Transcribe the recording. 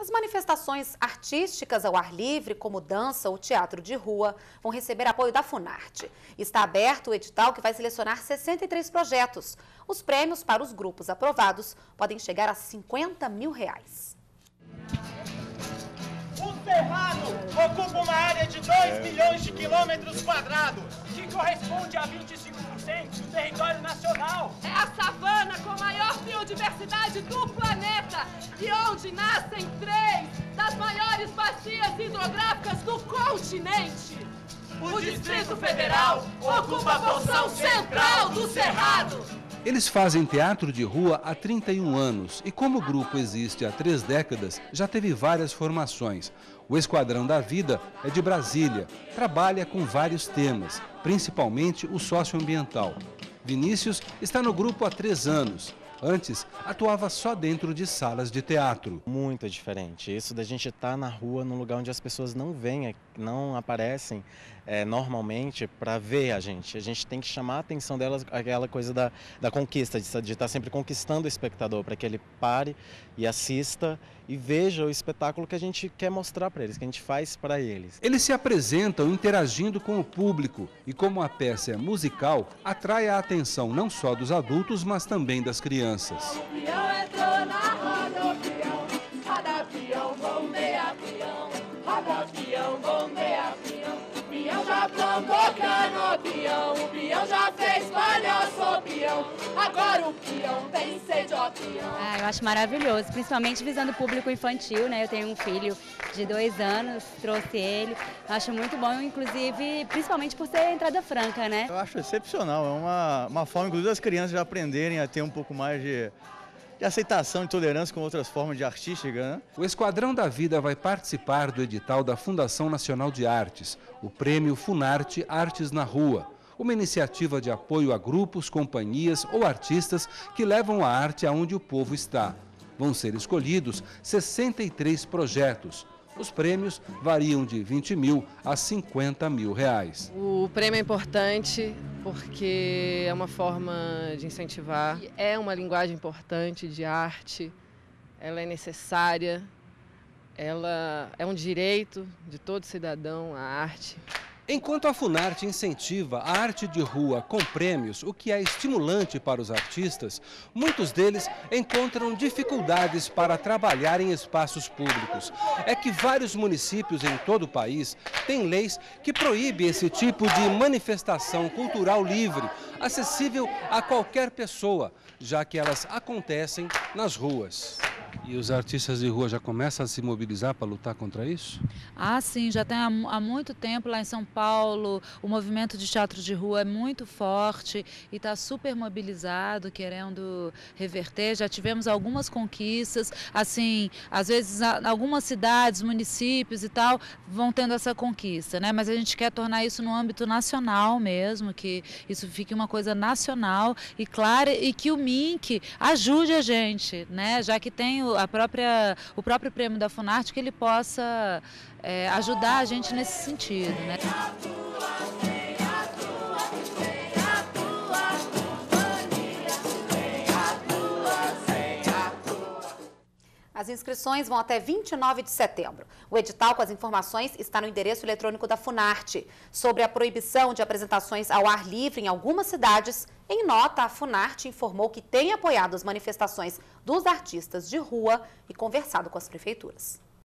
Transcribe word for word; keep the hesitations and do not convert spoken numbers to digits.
As manifestações artísticas ao ar livre, como dança ou teatro de rua, vão receber apoio da Funarte. Está aberto o edital que vai selecionar sessenta e três projetos. Os prêmios para os grupos aprovados podem chegar a cinquenta mil reais. O Cerrado ocupa uma área de dois milhões de quilômetros quadrados, que corresponde a vinte e cinco por cento do território nacional. É a savana com a maior biodiversidade do planeta e onde nascem três das maiores bacias hidrográficas do continente. O Distrito Federal ocupa a porção central do Cerrado. Eles fazem teatro de rua há trinta e um anos e, como o grupo existe há três décadas, já teve várias formações. O Esquadrão da Vida é de Brasília, trabalha com vários temas, principalmente o socioambiental. Vinícius está no grupo há três anos. Antes, atuava só dentro de salas de teatro. Muito diferente. Isso da gente estar na rua, num lugar onde as pessoas não vêm, não aparecem é, normalmente para ver a gente. A gente tem que chamar a atenção delas, aquela coisa da, da conquista, de, de estar sempre conquistando o espectador, para que ele pare e assista e veja o espetáculo que a gente quer mostrar para eles, que a gente faz para eles. Eles se apresentam interagindo com o público e, como a peça é musical, atrai a atenção não só dos adultos, mas também das crianças. O peão entrou na roda, o peão, roda peão, bombeia peão, roda peão, bombeia peão, o peão já plantou cana, o peão, o peão já fez palhaço, o peão, agora o peão tem sede, ó peão. Ah, eu acho maravilhoso, principalmente visando o público infantil, né? Eu tenho um filho de dois anos, trouxe ele, eu acho muito bom, inclusive, principalmente por ser entrada franca, né? Eu acho excepcional, é uma, uma forma, inclusive, das crianças já aprenderem a ter um pouco mais de, de aceitação e tolerância com outras formas de artística, né? O Esquadrão da Vida vai participar do edital da Fundação Nacional de Artes, o prêmio Funarte Artes na Rua, uma iniciativa de apoio a grupos, companhias ou artistas que levam a arte aonde o povo está. Vão ser escolhidos sessenta e três projetos. Os prêmios variam de vinte mil a cinquenta mil reais. O prêmio é importante porque é uma forma de incentivar, é uma linguagem importante de arte, ela é necessária, ela é um direito de todo cidadão, a arte. Enquanto a Funarte incentiva a arte de rua com prêmios, o que é estimulante para os artistas, muitos deles encontram dificuldades para trabalhar em espaços públicos. É que vários municípios em todo o país têm leis que proíbem esse tipo de manifestação cultural livre, acessível a qualquer pessoa, já que elas acontecem nas ruas. E os artistas de rua já começam a se mobilizar para lutar contra isso? Ah, sim, já tem há, há muito tempo lá em São Paulo, o movimento de teatro de rua é muito forte e está super mobilizado, querendo reverter. Já tivemos algumas conquistas, assim, às vezes algumas cidades, municípios e tal, vão tendo essa conquista, né? Mas a gente quer tornar isso no âmbito nacional mesmo, que isso fique uma coisa nacional e clara e que o M I N C ajude a gente, né? Já que tem a própria, o próprio prêmio da Funarte, que ele possa é, ajudar a gente nesse sentido, né? As inscrições vão até vinte e nove de setembro. O edital com as informações está no endereço eletrônico da Funarte. Sobre a proibição de apresentações ao ar livre em algumas cidades, em nota, a Funarte informou que tem apoiado as manifestações dos artistas de rua e conversado com as prefeituras.